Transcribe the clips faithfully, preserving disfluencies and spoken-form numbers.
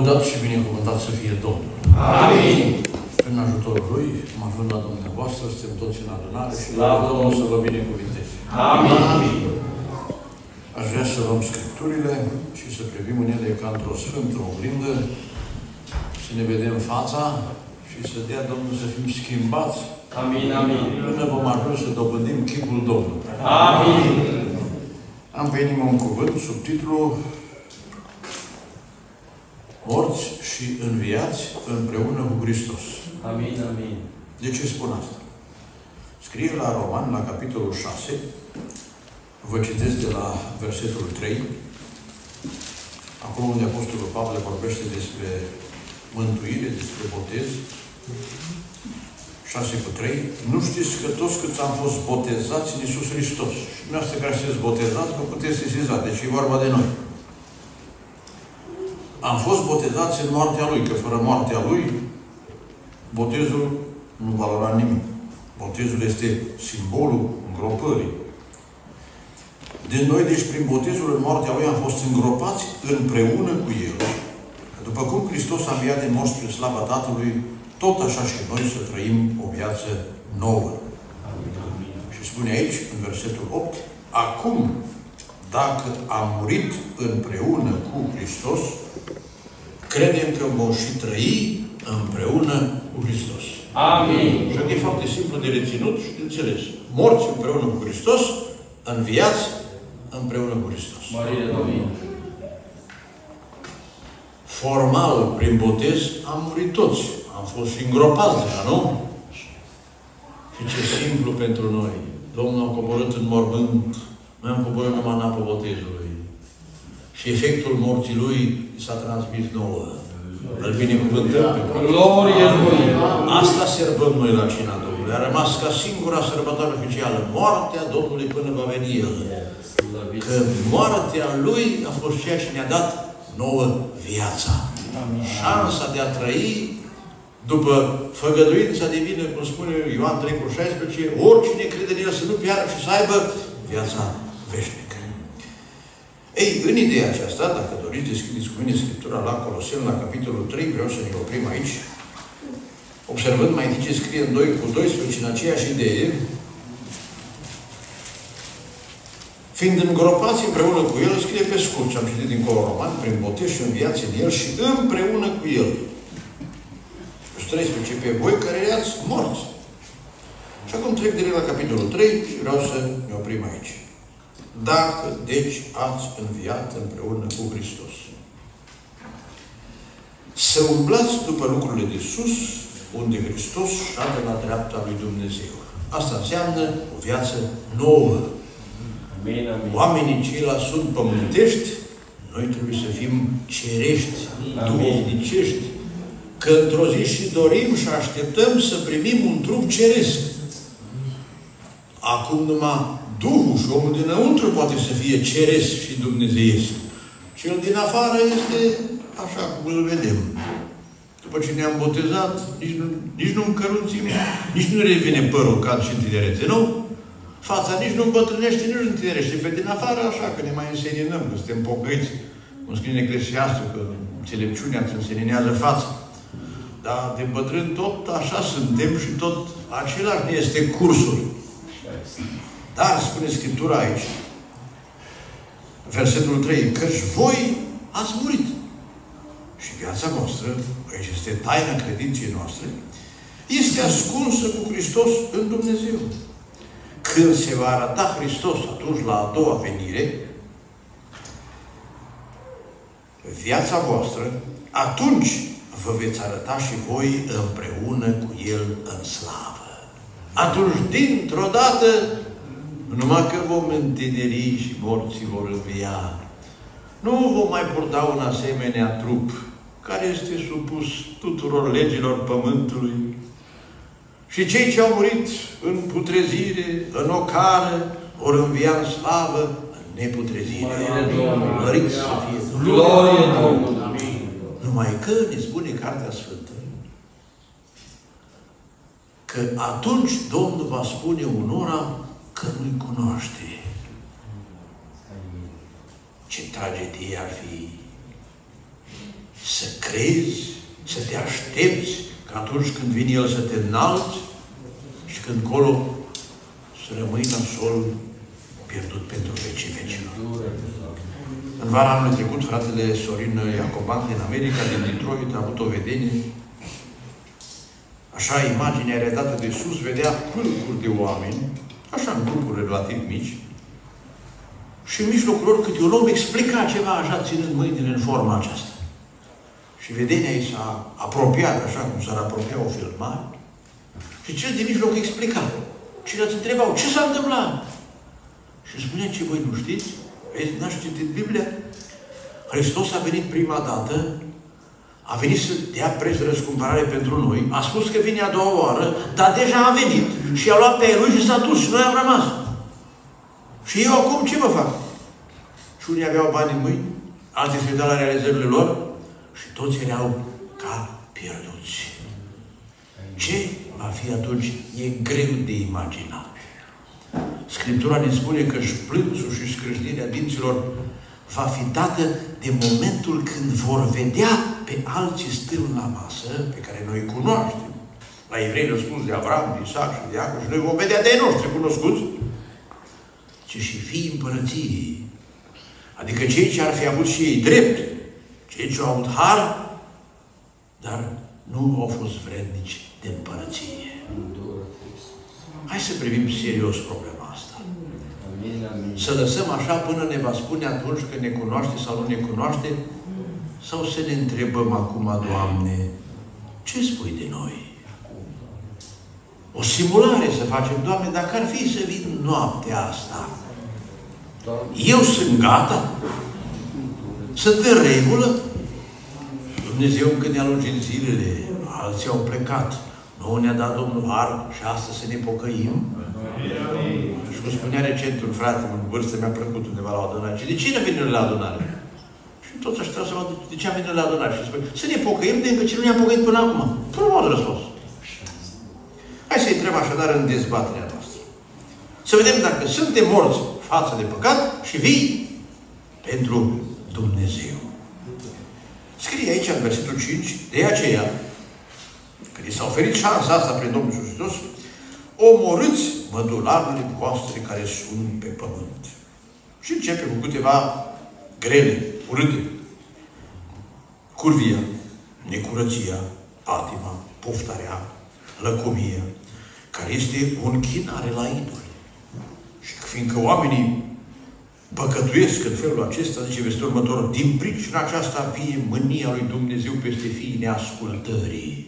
Lăudat și binecuvântat să fie Domnul. Amin. Prin ajutorul Lui, am ajuns la dumneavoastră, suntem toți în adunare și la Domnul să vă binecuvinteze. Amin. Amin. Aș vrea să luăm Scripturile și să privim în ele ca într-o sfântă oglindă, să ne vedem fața și să dea Domnul să fim schimbați. Amin, amin. Până vom ajunge să dobândim chipul Domnului. Amin. Am pe inimă un cuvânt sub titlul Morți și înviați împreună cu Hristos. Amin, amin. De ce spun asta? Scrie la Roman, la capitolul șase, vă citesc de la versetul trei, acolo unde Apostolul Pavel vorbește despre mântuire, despre botez. șase cu trei. Nu știți că toți câți am fost botezați în Iisus Hristos. Și dumneavoastră care sunteți botezați, vă puteți sesiza. Deci e vorba de noi. Am fost botezați în moartea Lui, că fără moartea Lui, botezul nu valora nimic. Botezul este simbolul îngropării. De noi, deci, prin botezul în moartea Lui, am fost îngropați împreună cu El. După cum Hristos a înviat din morți prin slava Tatălui, tot așa și noi să trăim o viață nouă. Amin. Și spune aici, în versetul opt, acum, dacă am murit împreună cu Hristos, credem că vom și trăi împreună cu Hristos. Amin. Și e foarte simplu de reținut și de înțeles. Morți împreună cu Hristos, înviați împreună cu Hristos. Mărire Domnului. Formal, prin botez, am murit toți. Am fost și îngropați deja, nu? Și ce simplu pentru noi. Domnul a coborât în mormânt. Noi am coborât numai în apă botezului. Și efectul morții Lui s-a transmis nouă. Îl binecuvântăm pe Glorie Lui! Asta sărbăm noi la cina Domnului. A rămas ca singura sărbătoare oficială. Moartea Domnului până va veni El. Că moartea Lui a fost ceea ce ne-a dat nouă viața. Șansa de a trăi după făgăduința divină, cum spune Ioan trei cu șaisprezece, oricine crede în El să nu piară și să aibă viața veșnică. Ei, în ideea aceasta, dacă doriți, deschideți cu mine Scriptura la Coloseni, la capitolul trei, vreau să ne oprim aici, observând mai întâi ce scrie în doi cu doisprezece, în aceeași idee, fiind îngropați împreună cu El, scrie pe scurt, ce am citit din Colo Roman, prin botez și înviați în El și împreună cu El. treisprezece, pe voi care erați morți. Și acum trec direct la capitolul trei și vreau să ne oprim aici. Dacă, deci, ați înviat împreună cu Hristos. Să umblați după lucrurile de sus, unde Hristos șade la dreapta lui Dumnezeu. Asta înseamnă o viață nouă. Amin, amin. Oamenii ceilalți sunt pământești, noi trebuie să fim cerești, duhovnicești, că într-o zi și dorim și așteptăm să primim un trup ceresc. Acum numai Duhul și omul dinăuntru poate să fie ceresc și dumnezeiesc. Cel din afară este așa cum îl vedem. După ce ne-am botezat, nici nu, nici nu încăruțim, nici nu revine părul ca și în tinerețe, nu? Fața nici nu îmbătrânește, nici nu întinerește. Pe din afară așa, că ne mai înseninăm, că suntem pocăiți. Cum scrie în Eclesiastul, că înțelepciunea îți înseninează fața. Dar de bătrân tot așa suntem și tot același este cursul. Dar, spune Scriptura aici, versetul trei, căci voi ați murit. Și viața voastră, aici este taina credinței noastre, este ascunsă cu Hristos în Dumnezeu. Când se va arăta Hristos atunci la a doua venire, viața voastră, atunci vă veți arăta și voi împreună cu El în slavă. Atunci, dintr-o dată, numai că vom întineri și morții vor învia, nu vom mai purta un asemenea trup care este supus tuturor legilor pământului. Și cei ce au murit în putrezire, în ocară, vor învia în slavă, în neputrezire. Măriți să fie Dumnezeu. Glorie Domnului! Numai că ne spune Cartea Sfântă că atunci Domnul va spune unora că nu-i cunoaște. Ce tragedie ar fi să crezi, să te aștepți că atunci când vine El să te înalți și când colo să rămâi la sol pierdut pentru vecii vecilor. În vara anului trecut, fratele Sorin Iacoban din America, din Detroit, a avut o vedenie. Așa, imaginea redată de sus, vedea pâlcuri de oameni, așa, în grupuri relativ mici, și în mijlocul lor câte un om explica ceva așa, ținând mâinile în forma aceasta. Și vedenia ei s-a apropiat, așa cum s-ar apropia o filmare, și cel din mijloc explica. Ceilalți întrebau, ce s-a întâmplat? Și spunea, ce voi nu știți? Vezi, n-ați citit Biblia? Hristos a venit prima dată, a venit să dea preț de răscumpărare pentru noi, a spus că vine a doua oară, dar deja a venit și a luat pe el și s-a dus și noi am rămas. Și eu acum ce mă fac? Și unii aveau bani în mâini, alții se uitau la realizările lor și toți erau ca pierduți. Ce va fi atunci? E greu de imaginat. Scriptura ne spune că și plânsul și scrâșnirea dinților va fi dată de momentul când vor vedea pe alții stând la masă, pe care noi îi cunoaștem. La evrei răspuns de Avram, de Isaac și de Iacov, și noi vom vedea de ei noștri cunoscuți, ci și fiii împărăției. Adică cei ce ar fi avut și ei drept, cei ce au avut har, dar nu au fost vrednici de împărăție. Hai să privim serios problema asta. Să lăsăm așa până ne va spune atunci că ne cunoaște sau nu ne cunoaște, sau să ne întrebăm acum, Doamne, ce spui de noi? O simulare să facem, Doamne, dacă ar fi să vin noaptea asta, eu sunt gata? Sunt în regulă? Dumnezeu încă ne-a lungit zilele, alții au plecat. Nouă ne-a dat Domnul har și astăzi să ne pocăim. Și cum spunea recent un frate, în vârstă, mi-a plăcut undeva la o adunare. Și de cine vine la adunare? Și toți așteau să vadă de ce am venit la adunare. Și spune, să ne pocăim de încă ce nu ne-am pocăit până acum. Frumos răspuns. Hai să intrăm așadar în dezbaterea noastră. Să vedem dacă suntem morți față de păcat și vii pentru Dumnezeu. Scrie aici în versetul cinci, de aceea, când i s-a oferit șansa asta prin Domnul Iisus Hristos, omorâți mădularele voastre care sunt pe pământ. Și începe cu câteva grele, urâte. Curvia, necurăția, patima, poftarea, lăcomia, care este o închinare la idoli. Și fiindcă oamenii păcătuiesc în felul acesta, zice versetul următor, din pricina aceasta vie mânia lui Dumnezeu peste fiii neascultării.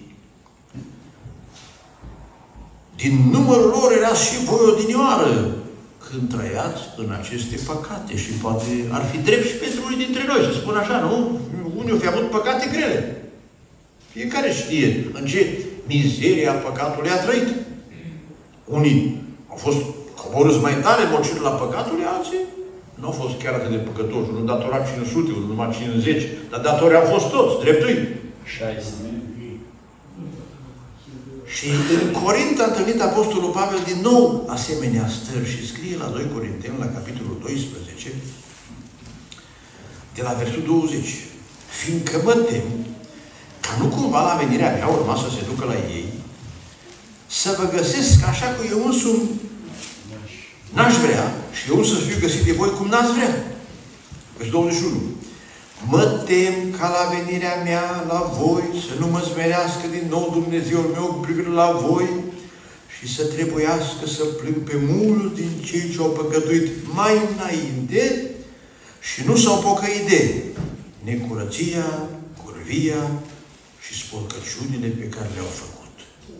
Din numărul lor erați și voi odinioară când trăiați în aceste păcate. Și poate ar fi drept și pentru unii dintre noi să spun așa, nu? Unii au fi avut păcate grele. Fiecare știe în ce mizeria păcatului a trăit. Unii au fost coborâți mai tare, mociri la păcatului, alții nu au fost chiar atât de păcătoși. Unul datorat cinci sute, unul numai cincizeci. Dar datori au fost toți, dreptui. șaisprezece. Și în Corint a întâlnit Apostolul Pavel din nou asemenea stări și scrie la doi Corinteni, la capitolul doisprezece, de la versul douăzeci. Fiindcă mă tem ca nu cumva la venirea mea urma să se ducă la ei, să vă găsesc așa că eu însumi n-aș vrea și eu să fiu găsit de voi cum n-ați vrea. Versul douăzeci și unu. Mă tem ca la venirea mea la voi să nu mă smerească din nou Dumnezeul meu cu privire la voi și să trebuiască să plâng pe mulți din cei ce au păcătuit mai înainte și nu s-au pocăit de necurăția, curvia și spurcăciunile pe care le-au făcut.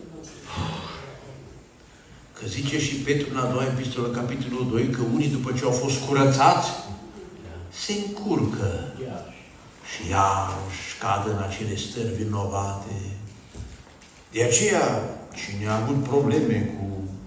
Că zice și Petru în a doua epistolă, capitolul doi, că unii după ce au fost curățați, se încurcă și iarăși cad în acele stări vinovate. De aceea, cine a avut probleme cu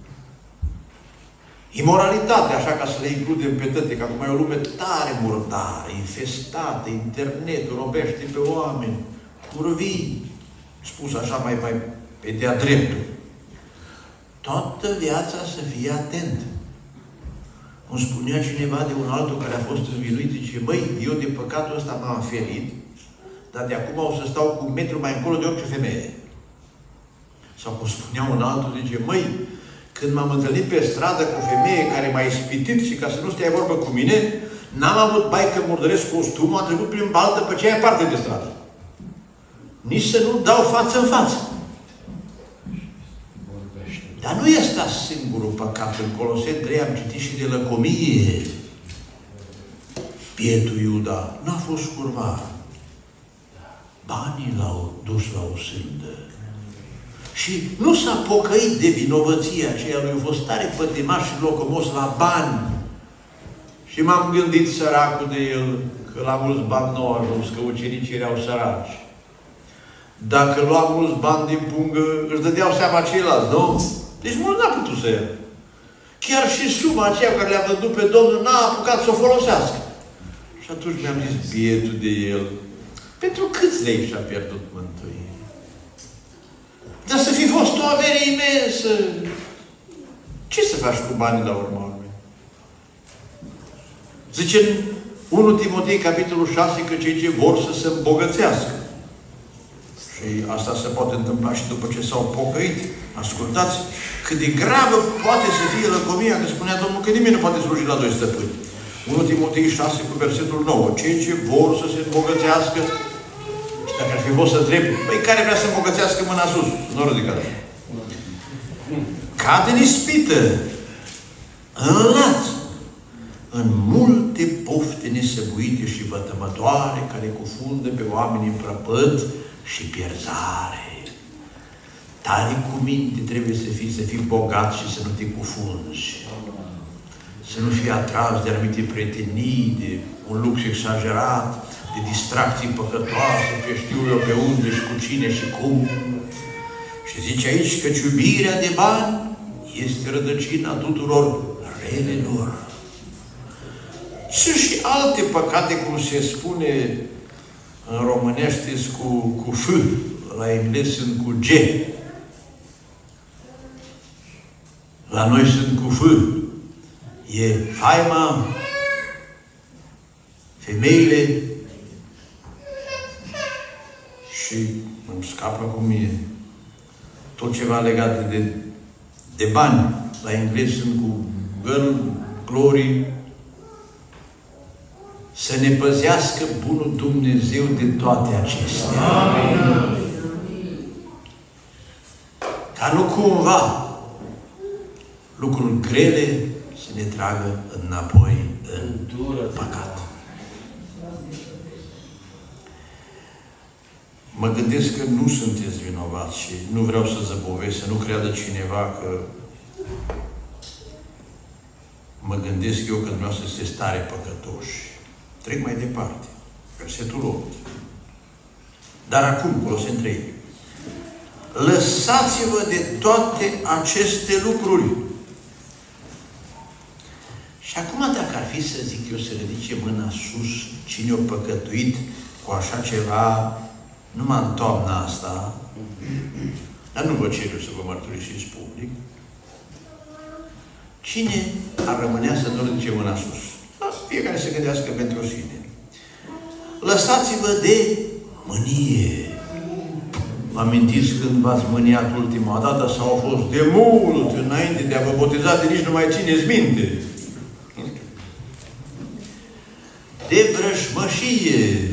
imoralitate, așa ca să le includem pe toate, că acum e o lume tare murdară, infestată, internetul robește pe oameni, curvii, spus așa mai, mai pe de-a dreptul. Toată viața să fie atent. Cum spunea cineva de un altul care a fost învinuit, zice, băi, eu de păcatul ăsta m-am ferit, dar de acum o să stau cu un metru mai încolo de orice femeie. Sau cum spunea un altul, zice, măi, când m-am întâlnit pe stradă cu o femeie care m-a ispitit și ca să nu stea vorbă cu mine, n-am avut bai că murdăresc costumul, am trecut prin baltă pe ceaia parte de stradă. Nici să nu dau față în față. Dar nu este singurul păcat. În Coloseni trei am citit și de lăcomie. Bietul Iuda n-a fost curvar. Banii l-au dus la o sândă. Și nu s-a pocăit de vinovăția aceea lui. A fost tare pătimaș și locomos la bani. Și m-am gândit săracul de el, că la mulți bani nu au ajuns, că ucenicii erau săraci. Dacă lua mulți bani din pungă, își dădeau seama ceilalți, nu? Deci mult n-a putut să ia. Chiar și suma aceea care le-a vândut pe Domnul n-a apucat să o folosească. Și atunci mi-am zis, bietul de el, pentru câți lei și-a pierdut mântuirea? Dar să fi fost o avere imensă. Ce să faci cu banii la urma urmei? Zice în întâi Timotei, capitolul șase, că cei ce vor să se îmbogățească. Și asta se poate întâmpla și după ce s-au pocăit. Ascultați cât de gravă poate să fie lăcomia, că spunea Domnul că nimeni nu poate sluji la doi stăpâni. întâi Timotei șase cu versetul nouă. Cei ce vor să se îmbogățească, și dacă ar fi fost să întreb, păi care vrea să îmbogățească mâna sus? Nu ridicat. Cade în ispită, în laț, în multe pofte nesăbuite și vătămătoare care cufundă pe oameni în prăpăd și pierzare. Tare cu minte trebuie să fii, să fii bogat și să nu te cufunzi. Să nu fii atras de anumite prietenii, de un lux exagerat, de distracții păcătoase, că știu eu pe unde și cu cine și cum. Și zice aici că iubirea de bani este rădăcina tuturor relelor. Sunt și alte păcate, cum se spune în românește, cu, cu F, la englez sunt cu G. La noi sunt cu F. E faima, femeile și îmi scapă cum e tot ceva legat de, de bani. La englez sunt cu girl, glory. Să ne păzească bunul Dumnezeu de toate acestea. Amin. Ca nu cumva lucruri grele să ne tragă înapoi în păcat. Mă gândesc că nu sunteți vinovați și nu vreau să zăbovesc, să nu creadă cineva că mă gândesc eu că dumneavoastră sunteți tare păcătoși. Trec mai departe. Versetul opt. Dar acum, Coloseni trei. Lăsați-vă de toate aceste lucruri. Și acum, dacă ar fi să zic eu, să ridice mâna sus, cine a păcătuit cu așa ceva, numai în toamna asta, dar nu vă cer eu să vă mărturisiți public, cine ar rămânea să nu ridice mâna sus? Da, fiecare să gândească pentru sine. Lăsați-vă de mânie. Vă amintiți când v-ați mâniat ultima dată sau a fost de mult înainte de a vă boteza, de nici nu mai țineți minte? De vrăjmășie.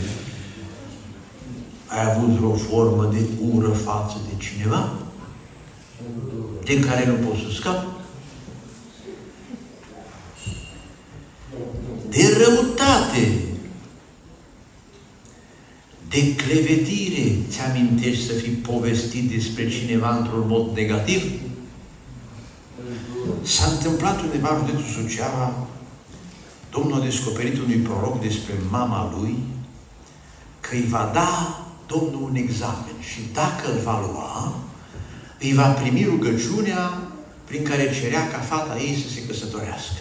Ai avut vreo formă de ură față de cineva? De care nu poți să scapi? De răutate, de clevetire. Ți-amintești să fi povestit despre cineva într-un mod negativ? S-a întâmplat undeva în județul Suceava, Domnul a descoperit unui proroc despre mama lui că îi va da Domnul un examen și dacă îl va lua, îi va primi rugăciunea prin care cerea ca fata ei să se căsătorească.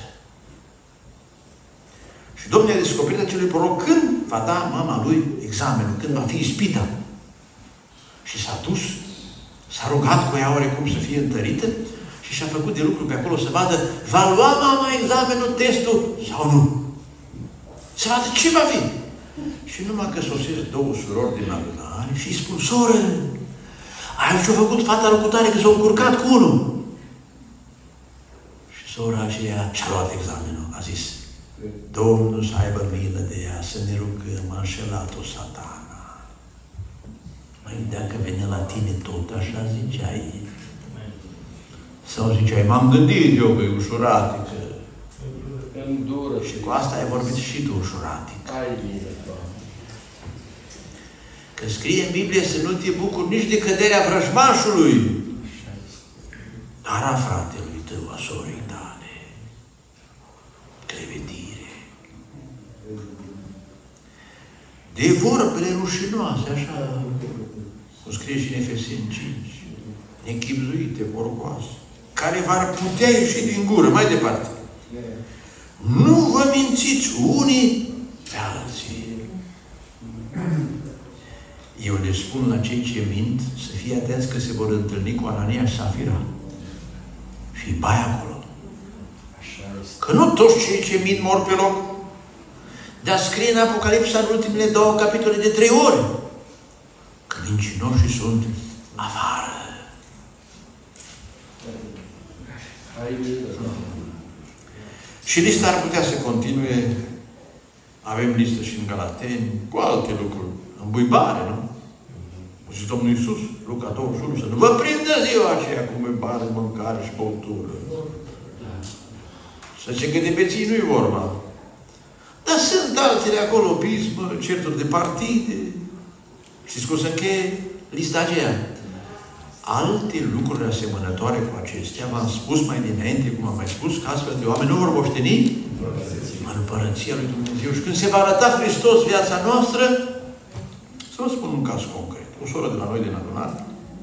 Și Domnul a descoperit acelui proroc când va da mama lui examenul, când va fi ispita. Și s-a dus, s-a rugat cu ea oarecum să fie întărită și și-a făcut de lucru pe acolo să vadă, va lua mama examenul, testul sau nu? Să vadă ce va fi. Și numai că sosesc două surori din adunare și îi spun, soră, ai ce-a făcut fata lucrătoare că s-a încurcat cu unul? Și sora aceea și-a luat examenul, a zis, Domnul să aibă milă de ea, să ne rugăm, a înșelat-o satana. Măi, dacă venea la tine tot așa ziceai. Sau ziceai, m-am gândit eu că e ușuratică. Îndură. Și cu asta ai vorbit și tu ușuratic. Ai bine, Doamne. Că scrie în Biblie să nu te bucuri nici de căderea vrăjmașului, dar a fratelui tău, a sorii tale. Crevetire. De vorbele rușinoase, așa, cum scrie și în Efeseni cinci, nechibzuite, porcoase, care v-ar putea ieși din gură, mai departe. Nu vă mințiți unii pe alții. Eu le spun la cei ce mint să fie atenți că se vor întâlni cu Anania și Safira. Și bai acolo. Că nu toți cei ce mint mor pe loc. Dar scrie în Apocalipsa în ultimele două capitole de trei ori că mincinoșii sunt afară. Și lista ar putea să continue. Avem listă și în Galateni, cu alte lucruri. Îmbuibare, nu? Și Domnul Iisus, Luca douăzeci și unu, să nu vă prindă ziua aceea cu îmbuibare, mâncare și băutură. Să zice că de beții nu-i vorba. Dar sunt altele acolo, pismă, certuri de partide. Știți cum se încheie lista aceea? Alte lucruri asemănătoare cu acestea, v-am spus mai dinainte, cum am mai spus, că astfel de oameni nu vor moșteni în Împărăția lui Dumnezeu. Și când se va arăta Hristos viața noastră, să vă spun un caz concret. O soră de la noi din adunare,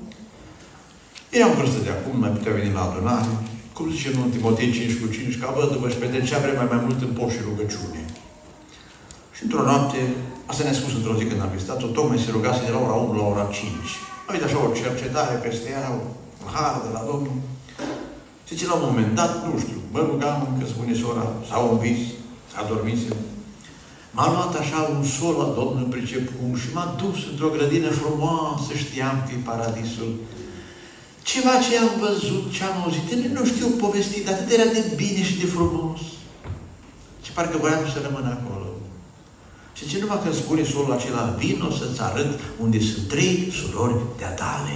era în vârstă de acum, mai putea veni la adunare, cum zice în Timotei cinci cu cinci, ca văduvă și petrecea vremea mai mult în post și rugăciune. Și într-o noapte, asta ne-a spus într-o zi când am vizitat-o, tocmai se rugase de la ora unu la ora cinci. A venit așa o cercetare peste ea, un har de la Domnul. Zice, la un moment dat, nu știu, mă rugam, că spune sora, sau un vis, s-a dormit. M-a luat așa un sol la Domnul pricep cum și m-a dus într-o grădină frumoasă, știam că e paradisul. Ceva ce am văzut, ce am auzit, nu știu povestit, atât era de bine și de frumos. Și parcă voiam să rămân acolo. Și ce numai când spune solul acela, vino să-ți arăt unde sunt trei surori de-a tale.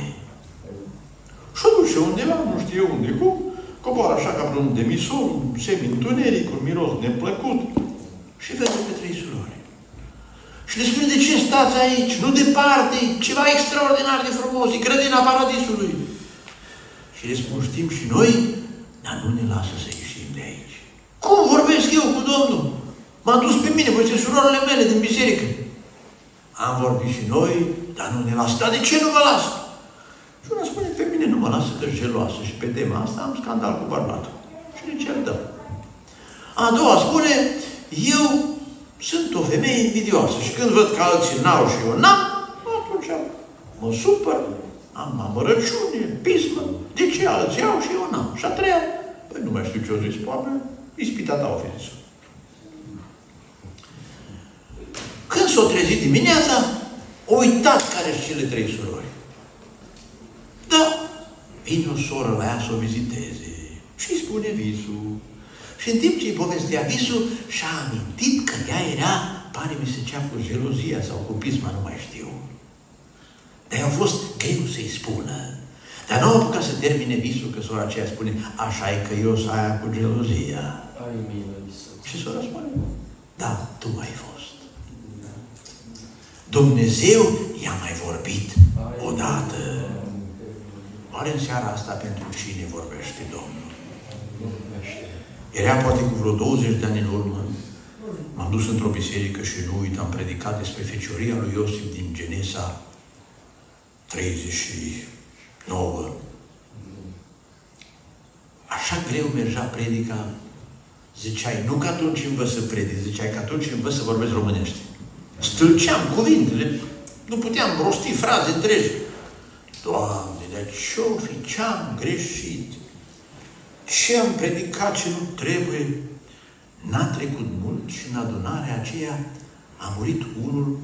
Și o duce undeva, nu știu unde, cum, coboară așa ca vreun demisol, un semi-întuneric, un miros neplăcut. Și vede pe trei surori. Și le spune, de ce stați aici? Nu departe, ceva extraordinar de frumos, e grădina paradisului. Și le spun, știm și noi, dar nu ne lasă să ieșim de aici. Cum vorbesc eu cu Domnul? M-a dus pe mine, voi sunt surorile mele din biserică. Am vorbit și noi, dar nu ne lasă. Dar de ce nu vă lasă? Și una spune, pe mine nu mă lasă că e geloasă și pe tema asta am scandal cu bărbatul. Și de ce îl dăm? A doua spune, eu sunt o femeie invidioasă și când văd că alții n-au și eu n-am, atunci mă supăr, am amărăciune, pismă. De ce alții au și eu n-am? Și a treia, păi nu mai știu ce o zis, poate, ispita ta o fi zis. Când s-o trezit dimineața, o uitat care sunt cele trei surori. Da, vine o soră la ea să o viziteze și îi spune visul. Și în timp ce îi povestea visul, și-a amintit că ea era, pare mi se cea cu gelozia sau cu pisma, nu mai știu. Dar i-a fost greu să-i spună. Dar nu a apucat să termine visul, că sora aceea spune, așa e că eu să aia cu gelozia. Ai milă, Iisus. Și sora spune, da, tu ai fost. Dumnezeu i-a mai vorbit odată. Oare în seara asta pentru cine vorbește Domnul? Era poate cu vreo douăzeci de ani în urmă. M-am dus într-o biserică și nu uit, am predicat despre fecioria lui Iosif din Genesa treizeci și nouă. Așa greu mergea predica. Ziceai, nu că atunci învăț să predic, ziceai că atunci învăț să vorbesc românește. Stâlceam cuvintele, nu puteam rosti fraze întregi. Doamne, dar ce-o fi, ce-am greșit? Ce am predicat ce nu trebuie? N-a trecut mult și în adunarea aceea a murit unul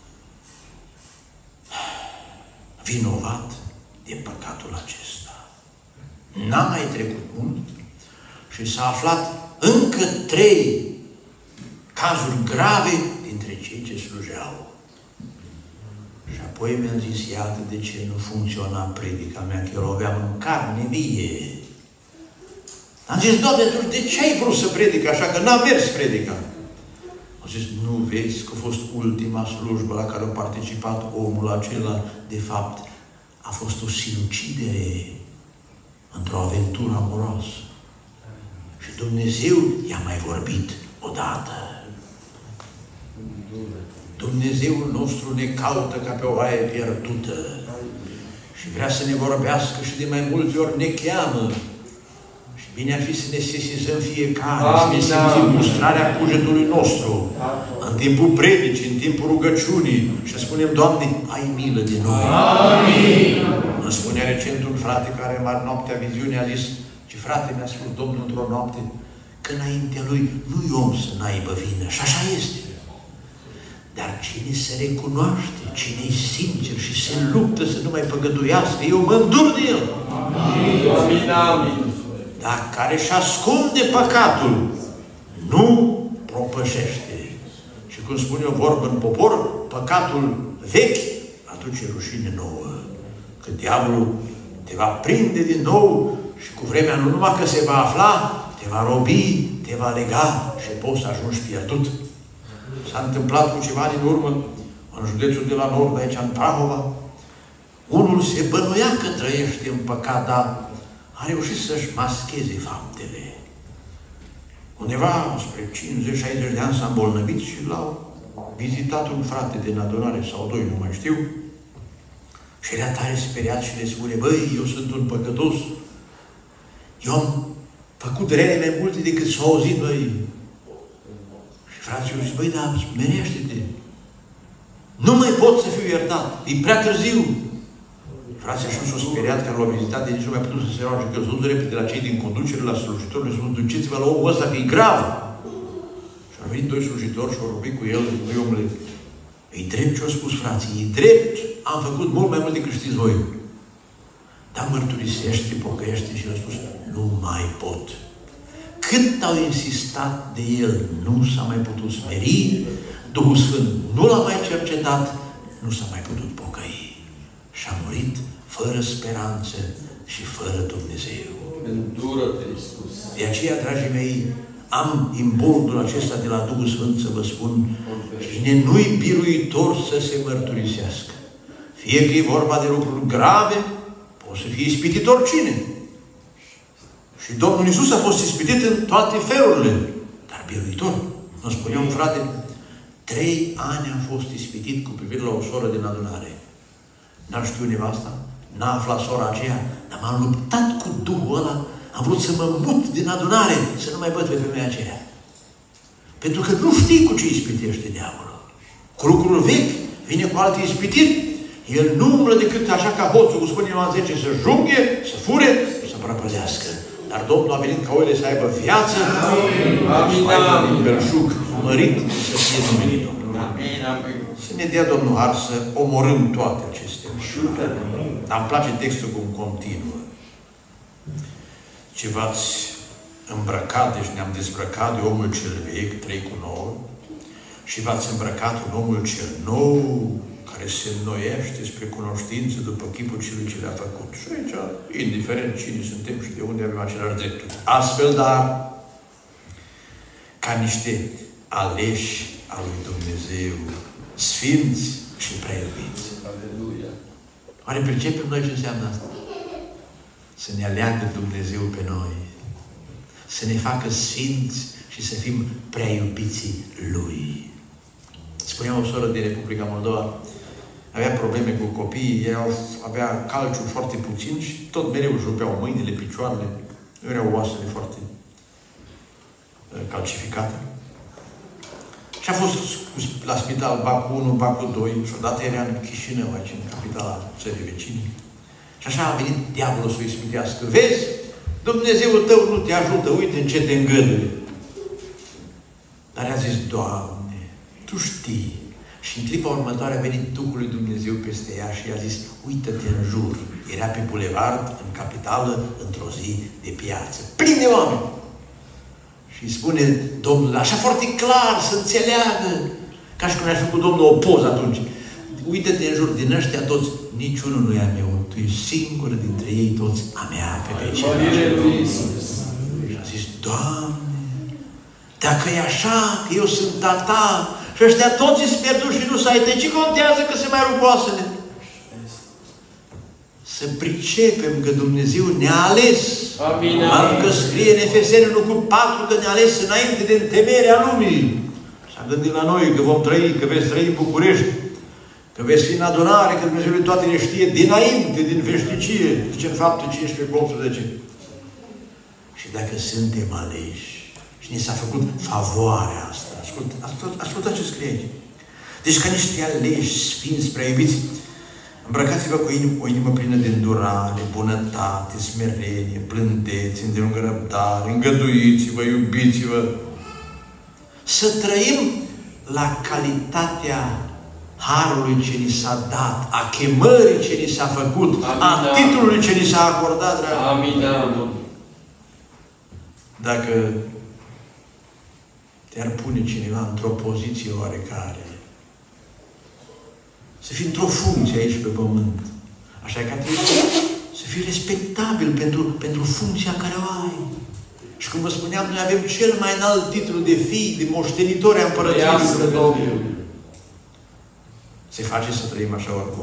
vinovat de păcatul acesta. N-a mai trecut mult și s-a aflat încă trei cazuri grave dintre cei ce slujeau. Și apoi mi-am zis, iată de ce nu funcționa predica mea, că eu o aveam în carne vie. Am zis, Doamne, de ce ai vrut să predic așa, că n-a mers predica? Am zis, nu vezi că a fost ultima slujbă la care a participat omul acela, de fapt, a fost o sinucidere într-o aventură amoroasă. Și Dumnezeu i-a mai vorbit odată. Dumnezeul nostru ne caută ca pe o oaie pierdută și vrea să ne vorbească și de mai multe ori ne cheamă. Și bine ar fi să ne sesizăm fiecare, Amin. Să ne simțim mustrarea cugetului nostru în timpul predicii, în timpul rugăciunii și să spunem, Doamne, ai milă de noi. Amin. Îmi spunea recent un frate care în noaptea viziunii a zis, ce frate, mi-a spus Domnul într-o noapte, că înaintea lui nu-i om să n-aibă vină. Și așa este. Dar cine se recunoaște, cine-i sincer și se luptă să nu mai păgăduiască, eu mă îndur de el. Amin, amin. Dar care își ascunde păcatul, nu propășește. Și cum spune o vorbă în popor, păcatul vechi aduce rușine nouă. Că diavolul te va prinde din nou și cu vremea nu numai că se va afla, te va robi, te va lega și poți să ajungi pierdut. S-a întâmplat cu ceva din urmă, în județul de la Nord, aici în Prahova. Unul se bănuia că trăiește în păcat, dar a reușit să-și mascheze faptele. Undeva spre cincizeci șaizeci de ani s-a îmbolnăvit și l-a vizitat un frate din adunare sau doi, nu mai știu. Și era tare speriat și le spune, băi, eu sunt un păcătos. Eu am făcut rele mai multe decât s-au auzit, băi. Și frații au zis, băi, dar smerește-te. Nu mai pot să fiu iertat. E prea târziu. Frații așa s-au speriat că l-au vizitat, de nici nu mai putut să se roage, că s-au dus repede la cei din conducere, la slujitori, și s-au duceți-vă la omul ăsta, că e grav. Și au venit doi slujitori și au vorbit cu el, băi, omule, e drept ce au spus frații, e drept, am făcut mult mai mult decât știți voi. Dar mărturisește, pocăiește și el a spus, nu mai pot. Cât au insistat de el, nu s-a mai putut smeri, Duhul Sfânt nu l-a mai cercetat, nu s-a mai putut pocăi. Și a murit fără speranță și fără Dumnezeu. Îndură-te, Iisus. De aceea, dragii mei, am imboldul acesta de la Duhul Sfânt să vă spun, cine nu-i biruitor să se mărturisească. Fie că e vorba de lucruri grave, poate să fie ispitit oricine. Și Domnul Iisus a fost ispitit în toate felurile, dar biruitor. Îmi spunea un frate, trei ani am fost ispitit cu privire la o soră din adunare. N-am știut nevasta, n-a aflat sora aceea, dar m-am luptat cu Duhul ăla, am vrut să mă mut din adunare, să nu mai văd pe femeia aceea. Pentru că nu știi cu ce ispitește diavolul. Cu lucrul vechi vine cu alte ispitiri, el nu umblă decât așa ca hoțul, cum spune Ioan zece, să junghe, să fure, să prăpăzească. Dar Domnul a venit ca oile să aibă viață, amin, să aibă un belșug mărit, să fie numele Domnului. Să ne dea Domnul har să omorâm toate aceste mășurări. Dar îmi place textul cum continuă. Ce v-ați îmbrăcat, deci ne-am dezbrăcat de omul cel vechi, trei cu nouă, și v-ați îmbrăcat în omul cel nou, care se înnoiește spre cunoștință după chipul celui ce le-a făcut. Și aici, indiferent cine suntem și de unde avem același drepturi. Astfel, dar, ca niște aleși al lui Dumnezeu, sfinți și preiubiți. Aleluia! Oare pricepem noi ce înseamnă asta? Să ne aleagă Dumnezeu pe noi, să ne facă sfinți și să fim preiubiții Lui. Spunea o soră din Republica Moldova, avea probleme cu copiii, ei avea calciu foarte puțin și tot mereu își rupeau mâinile, picioarele, erau oasele foarte calcificate. Și a fost la spital Bacu unu, Bacu doi și odată era în Chișinău, aici, în capitala țării vecine. Și așa a venit diavolul să o ispitească. Vezi, Dumnezeul tău nu te ajută, uite în ce te îngăduie. Dar i-a zis, Doamne, tu știi. Și în clipa următoare a venit Duhul lui Dumnezeu peste ea și i-a zis, uită-te în jur. Era pe bulevard, în capitală, într-o zi de piață. Plin de oameni. Și îi spune Domnul, așa foarte clar, să înțeleagă, ca și cum a făcut Domnul o poză atunci. Uită-te în jur, din ăștia toți, niciunul nu e a meu, tu ești singură dintre ei toți a mea pe vecie. Și a zis, Doamne, dacă e așa, că eu sunt a ta, și ăștia toți îți pierduși și nu s-ai te, ce contează că se mai rup oasele? Să pricepem că Dumnezeu ne-a ales. Amin. Că scrie în Efeseni unu cu patru că ne-a ales înainte de întemeierea lumii. S-a gândit la noi că vom trăi, că veți trăi în București, că veți fi în adunare, că Dumnezeu toate le știe dinainte, din veșnicie, zice în Fapte cincisprezece cu optsprezece. Și dacă suntem aleși, și ni s-a făcut favoarea asta, ascult, ascult, ascultați ce scrie aici. Deci ca niște aleși, sfinți, prea iubiți, îmbrăcați-vă cu o inimă plină de îndurare, bunătate, smerenie, blândețe, îndelungă răbdare, îngăduiți-vă, iubiți-vă. Să trăim la calitatea harului ce ni s-a dat, a chemării ce ni s-a făcut, Amin. A titlului ce ni s-a acordat, dragă. Amin. Dacă te-ar pune cineva într-o poziție oarecare, să fii într-o funcție aici pe pământ, așa ca trebuie să fii respectabil pentru, pentru funcția care o ai. Și cum vă spuneam, noi avem cel mai înalt titlu de fii, de moștenitori a împărăției Domnului. Se face să trăim așa oricum.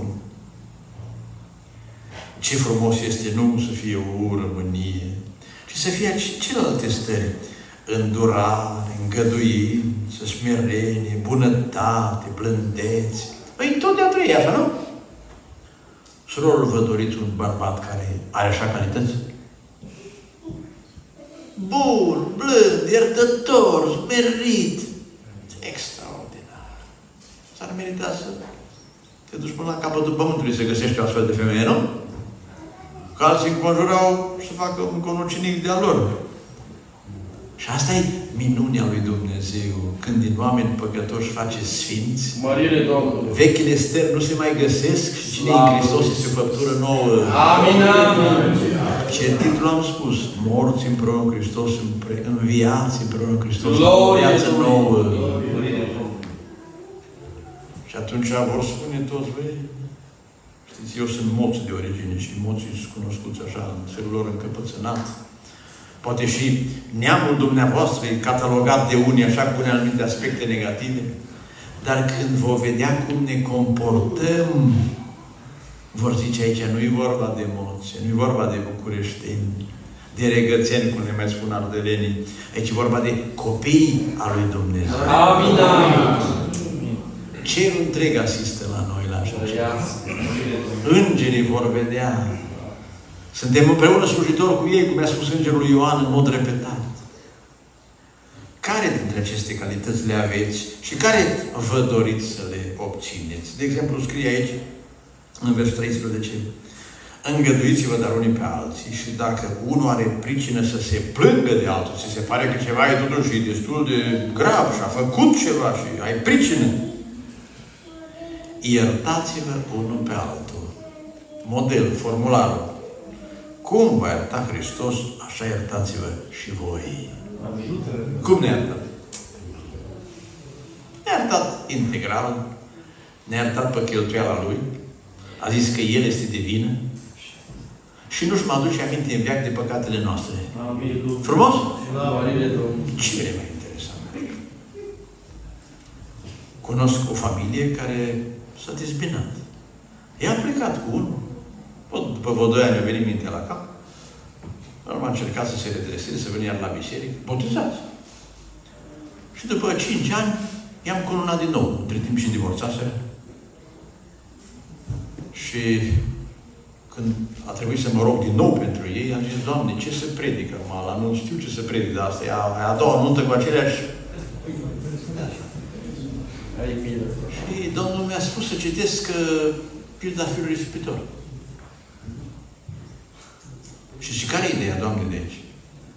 Ce frumos este nu să fie o ură, mânie, ci să fie celelalte stări. Îndurare, îngăduință, smerenie, bunătate, blândețe. Păi tot de-a trei, așa, nu? Surorilor, vă doriți un bărbat care are așa calități? Bun, blând, iertător, smerit. Extraordinar. S-ar merita să te duci până la capătul pământului să găsești o astfel de femeie, nu? Că alții înconjurau să facă un conucinic de-a lor. Și asta e minunea lui Dumnezeu. Când din oameni păcătoși face sfinți, Mărire Domnului. Vechile stări nu se mai găsesc și cine e în Hristos este o făptură nouă. Amin, amin. Ce titlu am spus? Morți împreună cu Hristos, înviați împreună cu Hristos, o viață nouă. Și atunci vor spune toți, băi, știți, eu sunt moț de origine și moții sunt cunoscuți așa, în felul lor încăpățânat. Poate și neamul dumneavoastră e catalogat de unii așa cu anumite aspecte negative, dar când vă vedea cum ne comportăm, vor zice aici, nu e vorba de moțe, nu e vorba de bucureșteni, de regățeni, cum ne mai spun ardelenii. Aici e vorba de copii al lui Dumnezeu. Amin, amin. Cerul întreg asistă la noi la așa ceva. Îngerii vor vedea. Suntem împreună slujitori cu ei, cum a spus Îngerul Ioan în mod repetat. Care dintre aceste calități le aveți și care vă doriți să le obțineți? De exemplu, scrie aici, în versul treisprezece, îngăduiți-vă dar unii pe alții și dacă unul are pricină să se plângă de altul, ți se pare că ceva e totuși destul de grav și a făcut ceva și ai pricină, iertați-vă unul pe altul. Model, formularul. Cum va ierta Hristos, așa iertați-vă și voi. Ajută. Cum ne-a iertat? Ne-a iertat integral, ne-a iertat pe cheltuiala Lui, a zis că El este de vină și nu-și mă aduce aminte în veac de păcatele noastre. Amin. Frumos? Da. Ce e mai interesant? Cunosc o familie care s-a dezbinat. Ea a plecat cu unul. După vreo doi ani a venit mintea la cap. Normal a încercat să se redreseze, să vină la biserică. Botezați. Și după cinci ani i-am cununat din nou. Între timp și divorțaseră. Și când a trebuit să mă rog din nou pentru ei, am zis, Doamne, ce să predic acum? La nu știu ce să predic, dar asta e a, a doua nuntă cu aceleași. Și Domnul mi-a spus să citesc uh, pilda fiului risipitor. Și și care e ideea, Doamne, de aici?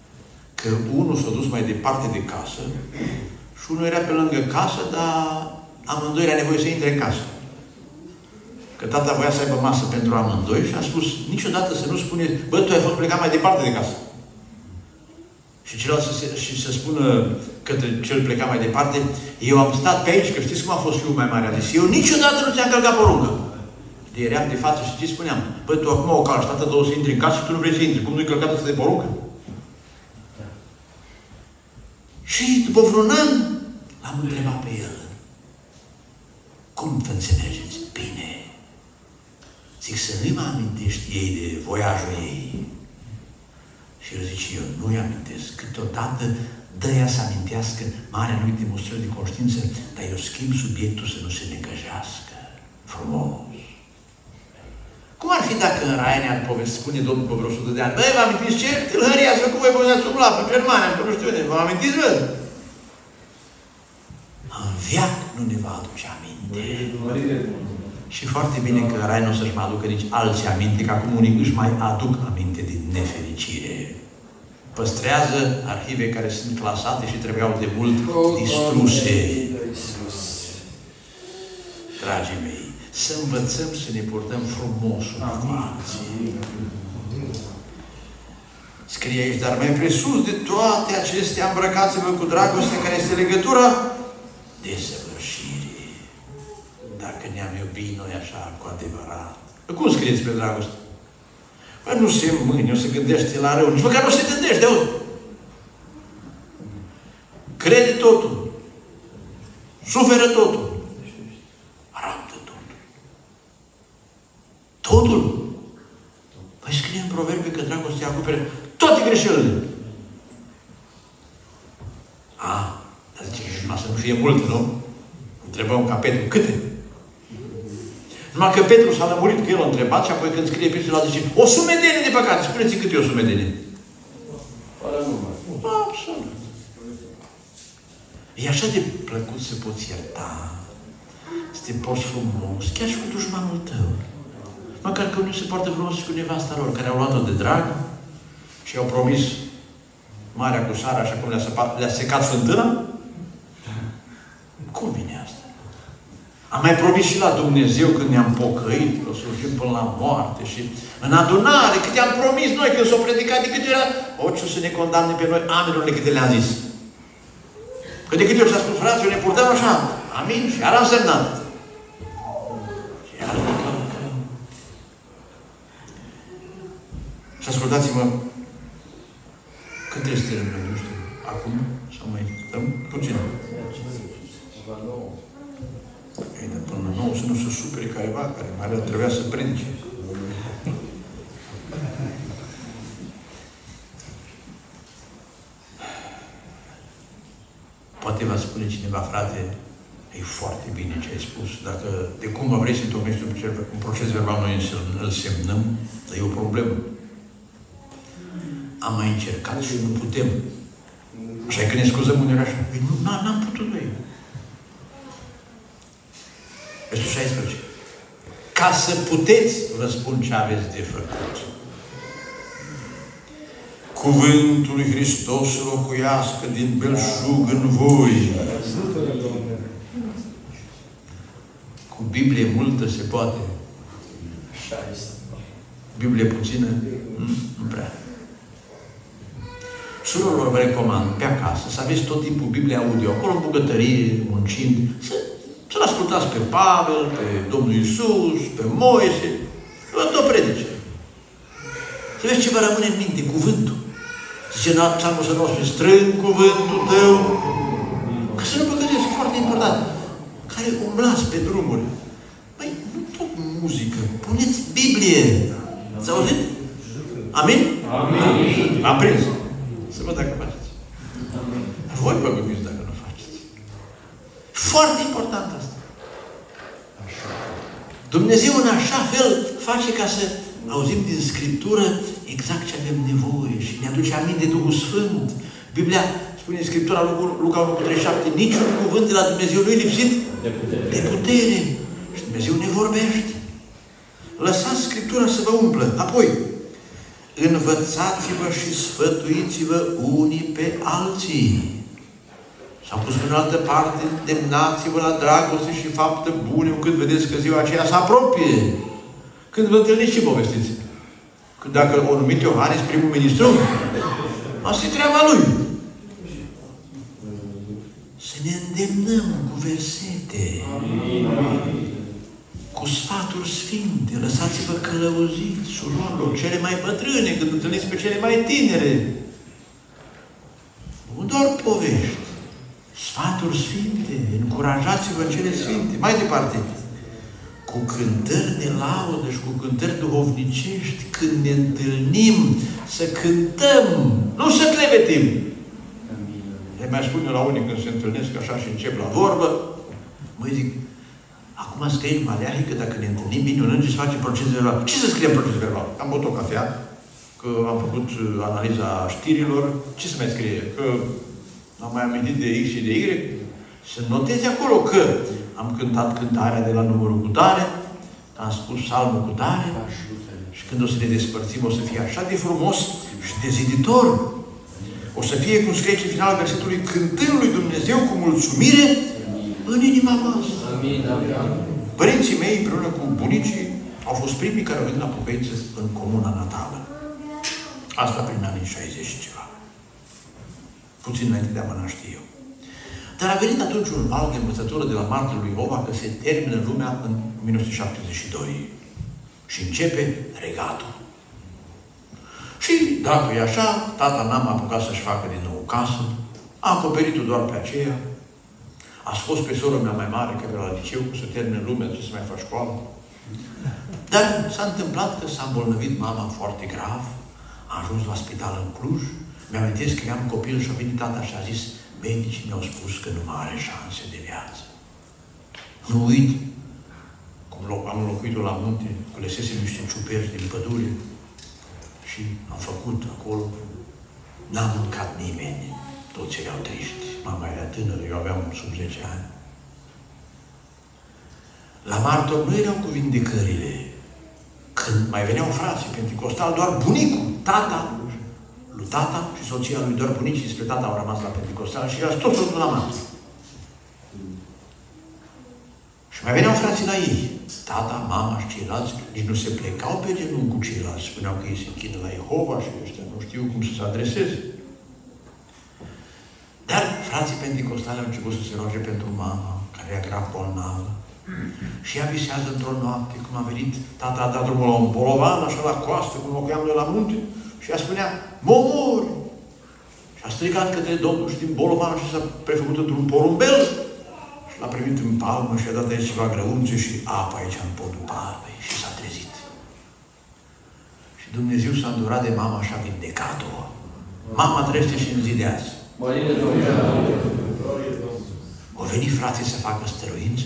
Că unul s-a dus mai departe de casă și unul era pe lângă casă, dar amândoi era nevoie să intre în casă. Că tata voia să aibă masă pentru amândoi și a spus, niciodată să nu spune, bă, tu ai fost plecat mai departe de casă. Și celălalt să, se, și să spună către cel plecat mai departe, eu am stat pe aici, că știți cum a fost fiul mai mare, a zis, eu niciodată nu ți-am călcat poruncă. De eram de față și ce spuneam? Bă, tu acum o calci, tata două să intri în casă și tu nu vrei să intri. Cum nu-i călcat asta de poruncă? Și după vreun an, l-am întrebat pe el. Cum vă înțelegeți? Bine. Zic să nu mă amintești ei de voiajul ei. Și el zice, eu nu-i amintesc. Câteodată dă-ea să amintească, mare anumite demonstrări de conștiință, dar eu schimb subiectul să nu se necăjească. Frumos. Cum ar fi dacă în Rai ne-ar povesti, spune Domnul pe vreo o sută de ani, băi, vă amintiți ce? Tâlhăria ați făcut voi până ați umblat pe Germania, pe nu știu unde, vă amintiți, bă? În veac nu ne va aduce aminte. Și foarte bine că Rai nu o să-și mai aducă nici alții aminte, că acum unii își mai aduc aminte din nefericire. Păstrează arhive care sunt clasate și trebuiau de mult distruse. Dragii mei, să învățăm să ne purtăm frumos cu alții. Scrie aici, dar mai presus de toate acestea îmbrăcați-vă cu dragoste, care este legătura desăvârșirii. Dacă ne-am iubit noi așa cu adevărat. Cum scrieți pe dragoste? Bă, nu se mâine, o să gândește la rău. Nici măcar nu se gândește, auzi. Crede totul. Suferă totul. Arată totul. Totul. Păi scrie în proverbe că dragostea acoperă toate greșelile. A, dar zice că numai să nu fie multe, nu? Întrebăm ca Petru, câte? Numai că Petru s-a lămurit, că el a întrebat și apoi când scrie epistola zice, o sumedenie de păcate. Spuneți-mi cât e o sumedenie? Fără număr. Absolut. E așa de plăcut să poți ierta, să te porți frumos, chiar și cu dușmanul tău. Măcar că nu se poartă frumos și cu nevasta lor, care au luat-o de drag și au promis Marea cu Sara, așa cum le-a, săpat, le-a secat fântâna. Cum vine asta? Am mai promis și la Dumnezeu când ne-am pocăit, o slujim până la moarte și în adunare, câte am promis noi când s-o predicat, de câte ori o ce să ne condamne pe noi amenilor de câte le-am zis. Că de câte ori s-a spus, fraților, ne purtăm așa. Amin? Și iar am semnat. Și iar am călcăm. Și ascultați-mă, cât este rândul, nu știu, acum? Sau mai stăm? Puțin. Ei, dar până la nouă să nu se supere careva, care mai trebuia să predice. Poate va spune cineva, frate, e foarte bine ce ai spus. Dacă de cum vă vrei să întocmești un proces verbal, noi îl semnăm, dar e o problemă. Am mai încercat și nu putem. Așa că ne scuzăm uneori așa. Păi nu, n-am putut noi. Versul șaisprezece. Ca să puteți, vă spun ce aveți de făcut. Cuvântul lui Hristos să locuiască din belșug în voi. Cu Biblie multă se poate. Biblie puțină? Nu prea. Surorilor vă recomand pe acasă să aveți tot timpul Biblia audio, acolo în bucătărie, muncind, să, să-L ascultați pe Pavel, pe Domnul Iisus, pe Moise, vă tot predice. Să vezi ce vă rămâne în minte, cuvântul. Zice Psalmul să nostru, strâng cuvântul tău, ca să nu păcătesc, foarte important. Care umblați pe drumuri. Păi, nu tot muzică, puneți Biblie. Ați auzit? Amin? Amin. Am prins. Să văd dacă faceți. Dar voi păgăviți dacă nu faceți. Foarte important asta. Dumnezeu în așa fel face ca să auzim din Scriptură exact ce avem nevoie și ne aduce aminte de Duhul Sfânt. Biblia spune în Scriptura Luca unu treizeci și șapte, niciun cuvânt de la Dumnezeu nu e lipsit de putere. de putere. Și Dumnezeu ne vorbește. Lăsați Scriptura să vă umplă. Apoi, învățați-vă și sfătuiți-vă unii pe alții. S-au pus în altă parte, demnați-vă la dragoste și fapte bune, când vedeți că ziua aceea se apropie. Când vă întâlniți, ce povestiți? Când dacă o numit Iohannis primul ministru, asta e treaba lui. Să ne îndemnăm cu versete, cu sfaturi sfinte, lăsați-vă călăuziți, surorilor, cele mai bătrâne, când întâlniți pe cele mai tinere. Nu doar povești, sfaturi sfinte, încurajați-vă în cele sfinte. Mai departe, cu cântări de laudă și cu cântări duhovnicești, când ne întâlnim, să cântăm, nu să clevetim. Le mai spun eu la unii când se întâlnesc așa și încep la vorbă, măi zic, acum scriem malearii că dacă ne întâlnim bine un înger se face proces verbal. Ce să scriem proces verbal? Am băut o cafea, că am făcut analiza știrilor, ce să mai scrie? Că am mai amintit de X și de Y? Să notezi acolo că am cântat cântarea de la numărul cu tare, am spus psalmul cu tare, și când o să ne despărțim o să fie așa de frumos și de ziditor. O să fie, cum scrie în finalul versetului, cântând lui Dumnezeu cu mulțumire în inima voastră. Părinții mei, împreună cu bunicii, au fost primii care au venit la Pocăință în comuna natală. Asta prin anii șaizeci și ceva. Puțin înainte de a mă naște eu. Dar a venit atunci un val de învățătură de la marele lui Jehova că se termină lumea în o mie nouă sute șaptezeci și doi. Și începe regatul. Și dacă e așa, tata n-am apucat să-și facă din nou o casă, a acoperit-o doar pe aceea, a scos pe sora mea mai mare, că era la liceu, că se termină lumea, ce să mai faci școală. Dar s-a întâmplat că s-a îmbolnăvit mama foarte grav, a ajuns la spital în Cluj, mi-amintesc că eram copil și a venit tata și a zis, medicii mi-au spus că nu mai are șanse de viață. Nu uit cum am înlocuit-o la munte, că lăsesem niște ciuperci din pădure și am făcut acolo. N-a mâncat nimeni. Toți erau triști. Mama era tânără, eu aveam sub zece ani. La martor nu erau cu vindecările. Când mai veneau frații penticostali, doar bunicul, tata, lui tata și soția lui, doar bunicii despre tata au rămas la penticostal și era tot totul la martor. Și mai veneau frații la ei. Tata, mama și ceilalți nici nu se plecau pe genunchi cu ceilalți. Spuneau că ei se închină la Jehova și ăștia nu știu cum să se adreseze. Dar frații penticostali au început să se roage pentru mama, care era grav bolnavă. Și ea visează într-o noapte, cum a venit, tata a dat drumul la un bolovan, așa la coastă, cum locuiam noi la munte, și ea spunea, mă mor! Și a strigat către Domnul și din bolovan și s-a prefăcut într-un porumbel și l-a primit în palmă și a dat aici ceva grăunțe și apă aici în podul palmei și s-a trezit. Și Dumnezeu s-a îndurat de mama și a vindecat-o. Mama trăiește și în zi de azi. Au venit frații să facă stăruință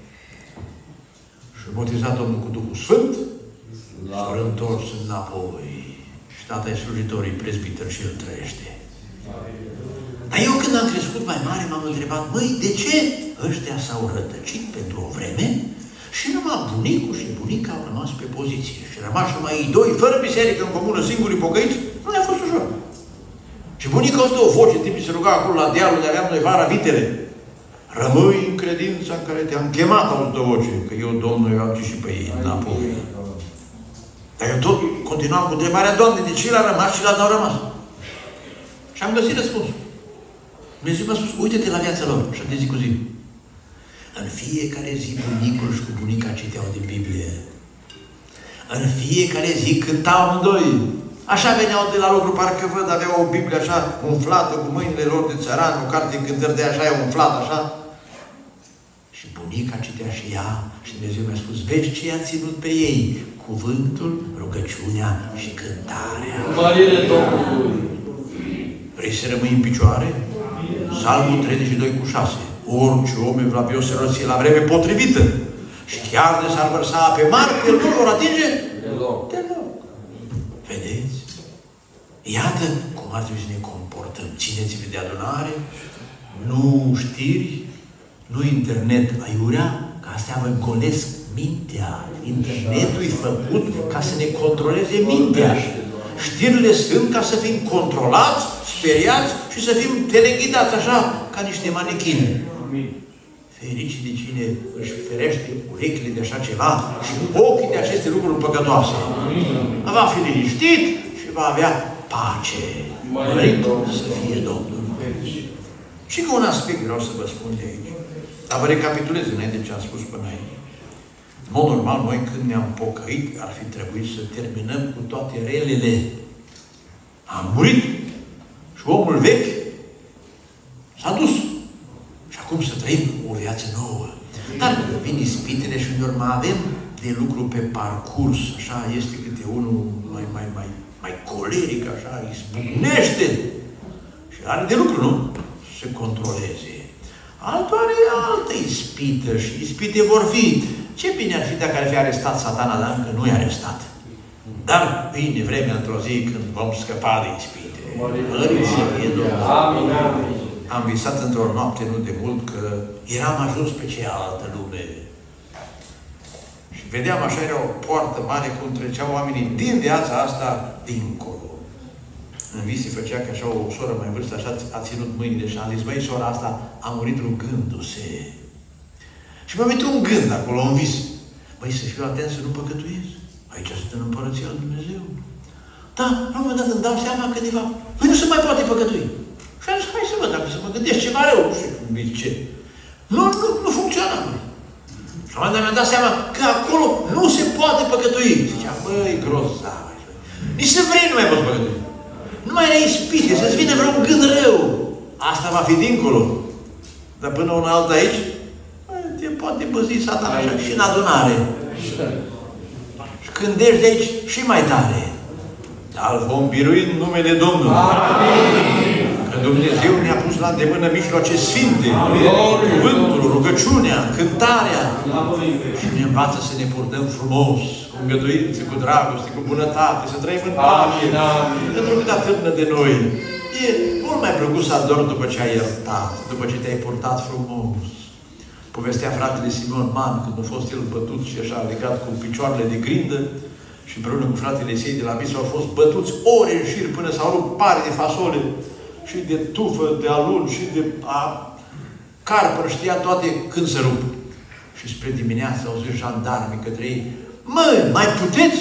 și au botezat Domnul cu Duhul Sfânt și s-au întors înapoi. Și tata e slujitorii prezbiter și el trăiește. Dar eu când am crescut mai mare m-am întrebat, măi, de ce ăștia s-au rătăcit pentru o vreme și numai bunicul și bunica au rămas pe poziție și rămas numai ei doi, fără biserică în comună, singurii pocăiți, nu le-a fost ușor. Și bunica a o voce, în timp ce se ruga acolo la dealul de aveam noi vara vitele. Rămâi în credința în care te-am chemat, auzi o voce, că eu, Domnul, eu am și pe ei înapoi. Dar eu tot continuam cu întrebarea, Doamne, de ce l-a rămas și l-a n-au rămas? Și am găsit răspunsul. Dumnezeu mi-a spus, uite-te la viața lor, și de zi cu zi. În fiecare zi bunicul și cu bunica citeau din Biblie. În fiecare zi cântau amândoi. Așa veneau de la lucru, parcă văd, aveau o Biblie așa umflată, cu mâinile lor de țăran, o carte în cântări de așa, e umflată așa. Și bunica citea și ea și Dumnezeu mi-a spus, vezi ce i-a ținut pe ei? Cuvântul, rugăciunea și cântarea. Mărire Domnului! Vrei să rămâi în picioare? Psalmul treizeci și doi cu șase. Orice om evlavios se roție la vreme potrivită și chiar de s-ar vărsa pe mari, pe el nu vor atinge deloc. Vedeți? Iată cum ar trebui să ne comportăm. Țineți-vă de adunare, nu știri, nu internet aiurea, că astea vă golesc mintea. Internetul e făcut ca să ne controleze mintea. Știrile sunt ca să fim controlați, speriați și să fim teleghidați așa, ca niște manichine. Ferici de cine își ferește urechile de așa ceva și ochii de aceste lucruri păcătoase. Va fi liniștit și va avea pace. Mărit să fie Domnul. Și că un aspect vreau să vă spun de aici. Dar vă recapitulez înainte ce am spus până aici. În mod normal, noi când ne-am pocăit, ar fi trebuit să terminăm cu toate relele. Am murit și omul vechi s-a dus. Și acum să trăim o viață nouă. Dar vin ispitele și uneori mai avem de lucru pe parcurs. Așa este câte unul mai, mai, mai, mai coleric, așa, izbucnește. Și are de lucru, nu? Să controleze. Altul are altă ispită și ispite vor fi. Ce bine ar fi dacă ar fi arestat Satana, dar încă nu i-a arestat. Dar vine vremea într-o zi când vom scăpa de ispite. Măriți să fie Domnul. Amin, amin. Am visat într-o noapte nu de mult că eram ajuns pe cealaltă lume. Și vedeam așa, era o poartă mare cum treceau oamenii din viața asta dincolo. În vis se făcea că așa o soră mai vârstă așa a ținut mâinile și am zis, băi, sora asta a murit rugându-se. Și m-a venit un gând acolo, un vis. Băi, să fiu atent să nu păcătuiesc. Aici sunt în Împărăția lui Dumnezeu. Da, la un moment dat îmi dau seama că, de fapt, păi nu se mai poate păcătui. Și am zis, hai să văd, dacă să mă gândesc ceva rău. Și zic, ce? Nu, nu, nu funcționa, măi. Și la un moment dat mi-am dat seama că acolo nu se poate păcătui. Zicea, băi, grozav. Nici să vrei nu mai poți păcătui. Nu mai ai ispite, să-ți vină vreun gând rău. Asta va fi dincolo. Dar până una alta aici, te poate băzi Satana așa și în adunare. Și când ești de aici, și mai tare. Dar vom birui în numele Domnului. Amin. Că Dumnezeu ne-a pus la îndemână mijloace sfinte. Cuvântul, rugăciunea, cântarea. Și ne învață să ne purtăm frumos, cu îngăduință, cu dragoste, cu bunătate, să trăim în pace. Pentru cât atârnă de noi. E mult mai plăcut să adormi după ce ai iertat, după ce te-ai purtat frumos. Povestea fratele Simeon Man, când a fost el bătut și așa legat cu picioarele de grindă și împreună cu fratele săi de la vis au fost bătuți ore în șir până s-au rupt pare de fasole și de tufă, de alun și de a, carpă, știa toate când se rup. Și spre dimineață au zis jandarmii către ei, măi, mai puteți?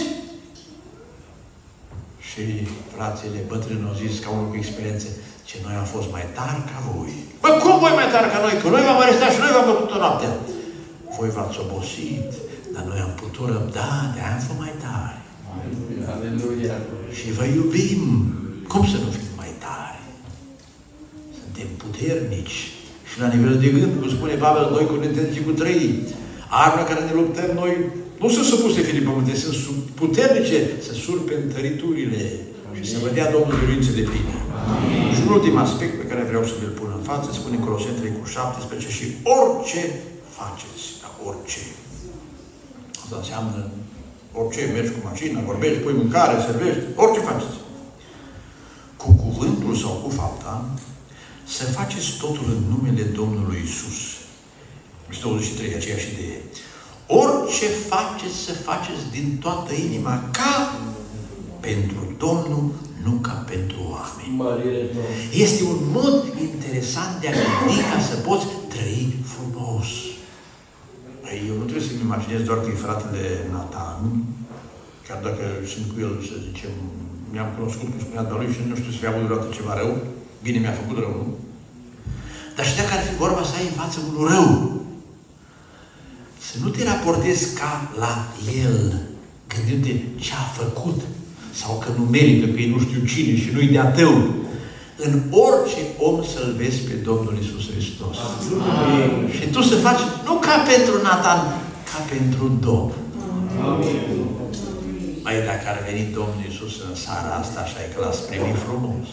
Și fratele bătrân au zis ca unul cu experiență, ce noi am fost mai tari ca voi. Bă, cum voi mai tari ca noi? Că noi v-am arestat și noi v-am bătut-o noaptea. Voi v-ați obosit, dar noi am putut răbda, de-aia am fost mai tari. Aleluia. Și vă iubim. Cum să nu fim mai tari? Suntem puternici. Și la nivel de gând, cum spune Pavel, noi cu Corinteni cu trei, armele care ne luptăm noi nu sunt supuse firii pământe, sunt puternice să surpe întăriturile și să vă dea Domnul biruințe de pline. Și un ultim aspect pe care vreau să vi-l pun în față, spune în Coloseni trei cu șaptesprezece, și orice faceți, da, orice. Asta înseamnă orice, mergi cu mașina, vorbești, pui mâncare, servești, orice faceți. Cu cuvântul sau cu fapta, să faceți totul în numele Domnului Iisus. douăzeci și trei, aceeași idee. Orice faceți, să faceți din toată inima, ca pentru Domnul, nu ca pentru oameni. Este un mod interesant de a gândi ca să poți trăi frumos. Eu nu trebuie să-mi imaginez doar că e fratele Nathan, chiar dacă sunt cu el, să zicem, mi-am cunoscut, cum spunea doar lui, și nu știu să fi avut vreodată ceva rău, bine mi-a făcut rău, nu? Dar și dacă ar fi vorba să ai în față unul rău, să nu te raportezi ca la el, gândindu-te ce a făcut, sau că nu merită, că e nu știu cine și nu-i de-a tău. În orice om să-L vezi pe Domnul Iisus Hristos. Amin. Și tu să faci, nu ca pentru Nathan, ca pentru Domnul. Amin. Mai dacă ar veni Domnul Iisus în seara asta, așa e că l-ați primit frumos.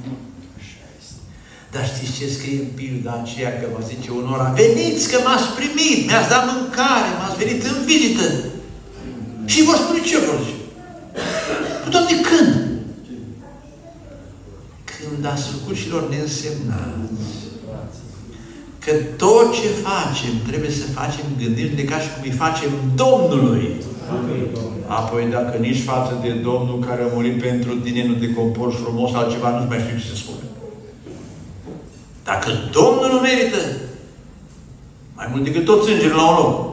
Dar știți ce scrie în pilda aceea, că vă zice unora, veniți că m-ați primit, mi-ați dat mâncare, m-ați venit în vizită. Și vă spune ce vor zice. Doamne, când? Când ați făcut celor neînsemnați. Că tot ce facem, trebuie să facem gândindu-ne ca și cum îi facem Domnului. Apoi, dacă nici față de Domnul care a murit pentru tine nu te comporți frumos, altceva nu-ți mai știu ce să spun. Dacă Domnul nu merită, mai mult decât toți îngerii la un loc.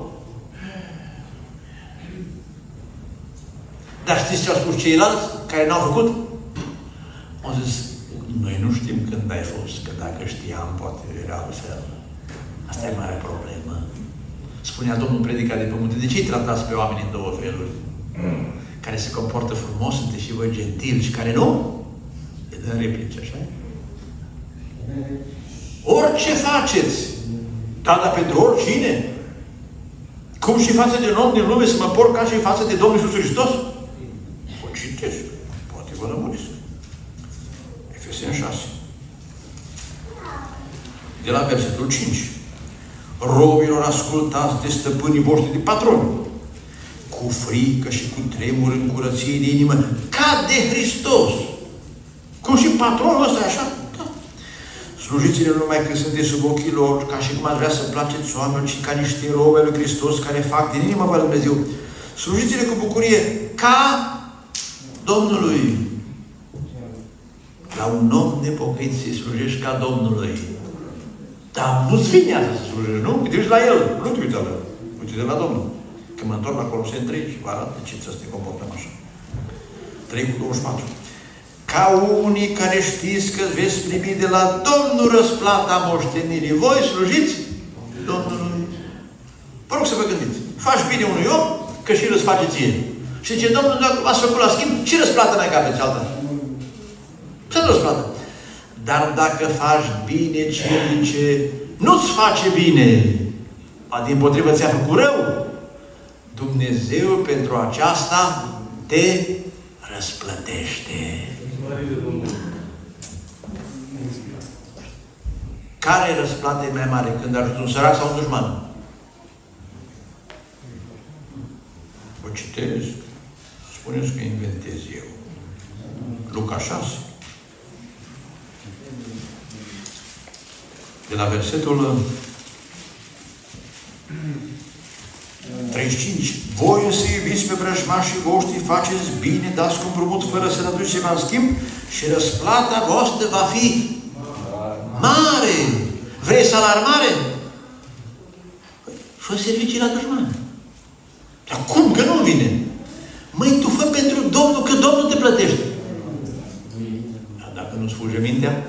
Dar știți ce au spus ceilalți care n-au făcut? Au zis, noi nu știm când ai fost, că dacă știam, poate era altfel. Asta e mare problemă. Spunea Domnul predica de pământ, de ce îi tratați pe oameni în două feluri? Care se comportă frumos, sunteți și voi gentili, și care nu? Le dă replici, așa? Orice faceți, da, dar pentru oricine. Cum și față de un om din lume să mă porc ca și față de Domnul Iisus Hristos? O citesc. Poate vă lămuriți. Efeseni șase. De la versetul cinci. Robilor, ascultați de stăpânii voștri, de patroni, cu frică și cu tremur în curăție de inimă, ca de Hristos. Cum și patronul ăsta, așa? Da. Slujiți-le numai când sunteți sub ochii lor, ca și cum ați vrea să placeți oamenilor, ci ca niște robi al lui Hristos, care fac din inimă voia lui Dumnezeu. Slujiți-le cu bucurie, ca Domnului. La un om nepocăit să-i slujești ca Domnului. Dar nu-ți vine asta să slujești, nu? Uite-ți la el, nu te uita la el. Uite-te la Domnul. Când mă întorc la Coloseni trei și vă arată ce să ne comportăm așa. trei cu douăzeci și patru. Ca unii care știți că veți primi de la Domnul răsplata moștenirii. Voi slujiți Domnului. Vă rog să vă gândiți. Faci bine unui om, că și el îți face ție. Și zice, Domnul, dacă v-ați făcut la schimb, ce răsplată mai aveți alta? Ce răsplată? Dar dacă faci bine celui ce nu-ți face bine, a dimpotrivă ți-a făcut rău, Dumnezeu pentru aceasta te răsplătește. Care răsplată e mai mare? Când ajuți un sărac sau un dușman? O citez. Spuneți că inventez eu. Luca șase. De la versetul treizeci și cinci. Voi însă iubiți pe vrăjmașii voștri, faceți bine, dați cu împrumut fără să ne aduceți ceva în schimb și răsplata voastră va fi mare. Vrei salar mare? Fă servicii la dușman. Dar cum că nu vine? Măi, tu fă pentru Domnul, că Domnul te plătește. Dar dacă nu-ți fuge mintea?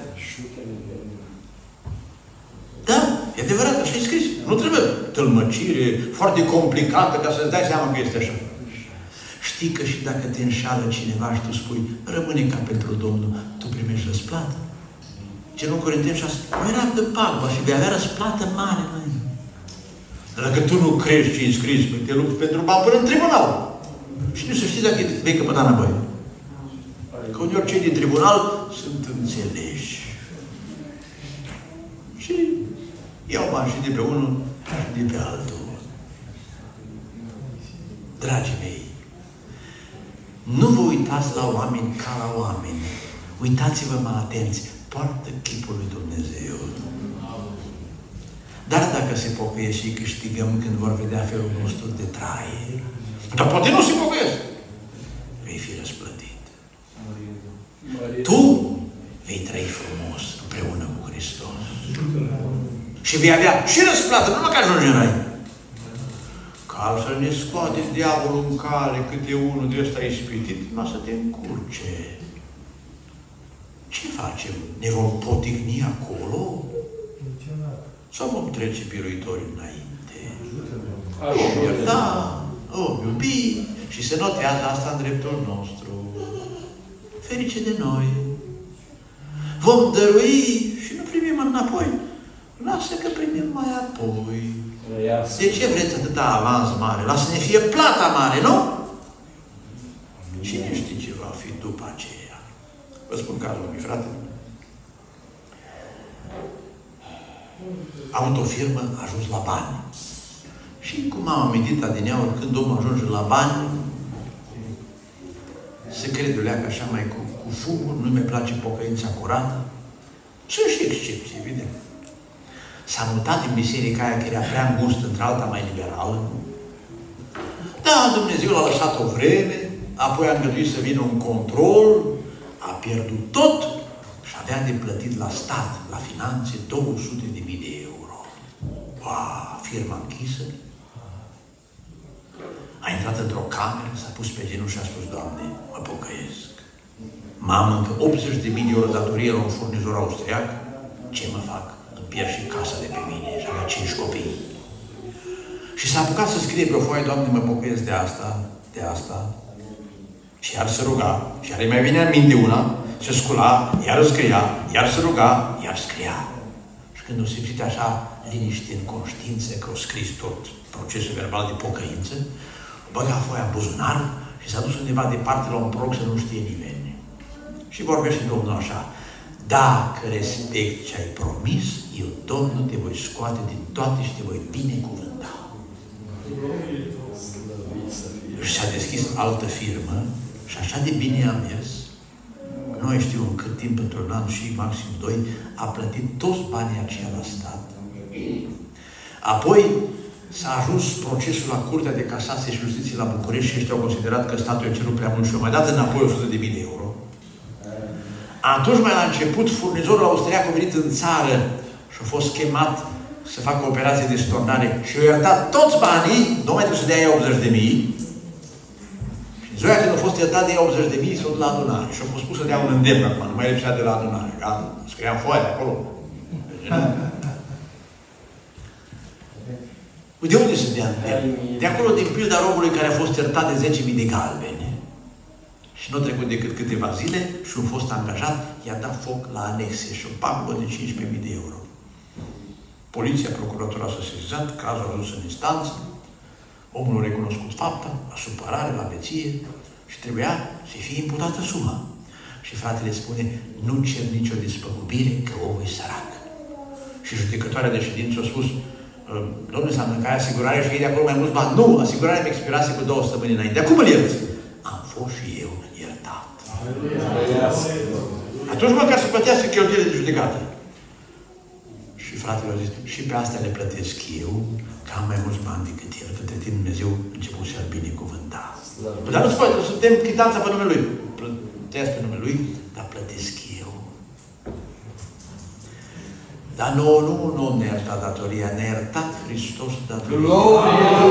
Da, e adevărat, așa e scris. Nu trebuie tălmăcire foarte complicată ca să-ți dai seama că este așa. Știi că și dacă te înșală cineva și tu spui, rămâne ca pentru Domnul, tu primești răsplată. Ce nu Corinteni șase, nu era de pagba și vei avea răsplată mare, măi. Dar dacă tu nu crezi ce-i scris, te lupți pentru bani până în tribunal. Și nu să știi dacă vei căpăta înapoi. Că uneori cei din tribunal sunt înțeleși. Și iau bani și de pe unul și de pe altul. Dragii mei, nu vă uitați la oameni ca la oameni. Uitați-vă mai atenți. Poartă chipul lui Dumnezeu. Dar dacă se pocăiesc și câștigăm când vor vedea felul nostru de trai, dar poate nu se pocăiesc, vei fi răsplătit. Tu vei trăi frumos împreună cu Hristos. Și vei avea și răsplată, nu numai că ajungi în rai. Că altfel ne scoate diavolul în cale câte unul de ăsta ispitit, numai să te încurce. Ce facem? Ne vom poticni acolo? Sau vom trece biruitori înainte? Vom ierta, vom iubi și se notează asta în dreptul nostru. Ferice de noi! Vom dărui și nu primim înapoi. Lasă că primim mai apoi. De ce vreți atâta avans mare? Lasă-ne fie plata mare, nu? Cine știe ce va fi după aceea? Vă spun cazul lui frate. A avut o firmă, a ajuns la bani. Și cum am amintit adineauri, când omul ajunge la bani, se crede leacă așa mai cu, cu fumul, nu-mi place pocăința curată. Sunt și excepții, evident. S-a mutat din biserica aia, că era prea îngust, între alta mai liberală. Da, Dumnezeu l-a lăsat o vreme, apoi a îngăduit să vină un control, a pierdut tot și a avea de plătit la stat, la finanțe, două sute de mii de euro. Wow, firma închisă. A intrat într-o cameră, s-a pus pe genunchi și a spus: Doamne, mă pocăiesc. M-am încă optzeci de mii de euro datorie la un furnizor austriac. Ce mă fac? Îmi pierd și casa de pe mine și avea cinci copii. Și s-a apucat să scrie pe o foaie: Doamne, mă pocăiesc de asta, de asta. Și iar se ruga, și iar îi mai venea în minte una, se scula, iar scria, iar se ruga, iar scria. Și când o simțit așa liniște în conștiință, că o scris tot procesul verbal de pocăință, o băga foaia în buzunar și s-a dus undeva departe la un prog să nu știe nimeni. Și vorbește Domnul așa: dacă respect ce ai promis, eu, Domnul, te voi scoate din toate și te voi binecuvânta. Și s-a deschis altă firmă și așa de bine a mers. Nu mai știu în cât timp, într-un an și maxim doi, a plătit toți banii aceia la stat. Apoi s-a ajuns procesul la Curtea de Casație și Justiție la București și ăștia au considerat că statul i-a cerut prea mult și au mai dat înapoi o sută de mii de euro. Atunci, mai la început, furnizorul austriac a venit în țară și a fost chemat să facă o operație de stornare și i-a iertat toți banii, nu mai trebuie să dea ei optzeci de mii. Și zoia când a fost iertat de ei optzeci de mii, s-a dus la adunare și a fost pus să dea un îndemn acum, nu mai lipsea de la adunare. Gata, scria în foaie acolo. De unde se dea îndemn? De acolo, din pilda robului care a fost iertat de zece mii de galbeni. Și nu a trecut decât câteva zile și un fost angajat i-a dat foc la anexe și o pagubă de cincisprezece mii de euro. Poliția, procuratura s-a sesizat, cazul a ajuns în instanță, omul a recunoscut fapta, la supărare, la beție și trebuia să fie imputată suma. Și fratele spune: nu cer nicio despăgubire, că omul e sărac. Și judecătoarea de ședință a spus: domnule, înseamnă că ai asigurare și iei de acolo mai mulți bani. Nu, asigurarea mi expirase cu două săptămâni înainte. Acum îl ierți. Am fost și eu iertat. Atunci măcar să plătească cheltuielile de judecată. Și fratele a zis: și pe astea le plătesc eu, că am mai mulți bani decât el, că între timp Dumnezeu a început să-l binecuvânta. Dar nu se poate, să tem chitanța pe numele lui. Plătesc pe numele lui, dar plătesc eu. Dar nouă nu, nu ne-a iertat datoria, ne-a iertat Hristos datoria.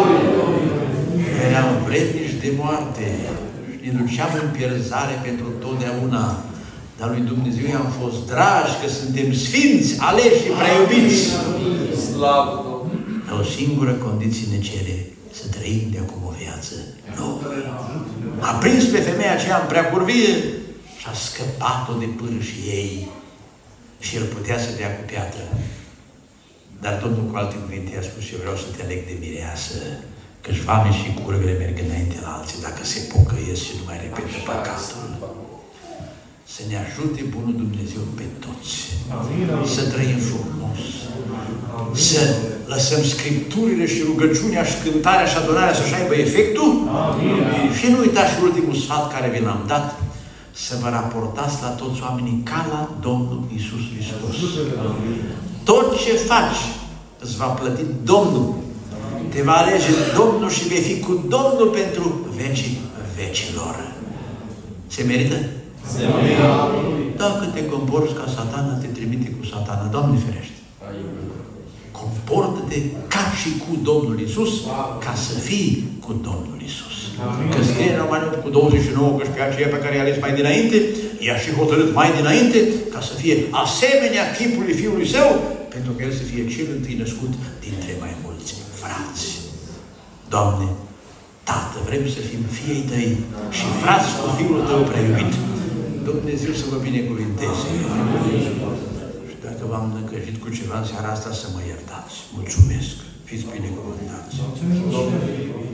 Eram vrednici de moarte și ne duceam în pierzare pentru totdeauna. Dar lui Dumnezeu i-am fost dragi, că suntem sfinți, aleși și prea iubiți. Dar o singură condiție ne cere: să trăim de acum o viață nouă. A prins pe femeia aceea în prea curvie și a scăpat-o de pârșii ei. Și el putea să dea cu piatră. Dar Domnul, cu alte cuvinte, i-a spus: eu vreau să te aleg de mireasă, că-și vame și curvele merg înainte la alții, dacă se pocăiesc și nu mai repetă păcatul. Să ne ajute Bunul Dumnezeu pe toți. Să trăim frumos. Să lăsăm Scripturile și rugăciunea și cântarea și adunarea să-și aibă efectul. Și nu uitați și ultimul sfat care vi l-am dat: să vă raportați la toți oamenii ca la Domnul Iisus Hristos. Tot ce faci îți va plăti Domnul. Te va alege Domnul și vei fi cu Domnul pentru vecii vecilor. Se merită? Se merită. Dacă te comporți ca Satana, te trimite cu Satana. Doamne ferește! Comportă-te ca și cu Domnul Iisus, ca să fii cu Domnul Iisus. Că scrie în Romani opt cu douăzeci și nouă că și pe aceea pe care i-a ales mai dinainte, i-a și hotărât mai dinainte ca să fie asemenea chipului Fiului Său, pentru că El să fie cel întâi născut dintre mai mulți frați. Doamne, Tată, vrem să fim fiii Tăi și frați cu Fiul Tău prea iubit. Dumnezeu să vă binecuvinteze. Și dacă v-am năcăjit cu ceva în seara asta, să mă iertați. Mulțumesc. Fiți binecuvântați.